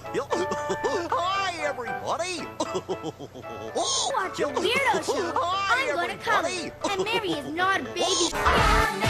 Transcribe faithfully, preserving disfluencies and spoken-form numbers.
Hi, everybody. Watch your weirdo show. Hi, I'm gonna come. everybody. And Mary is not a baby.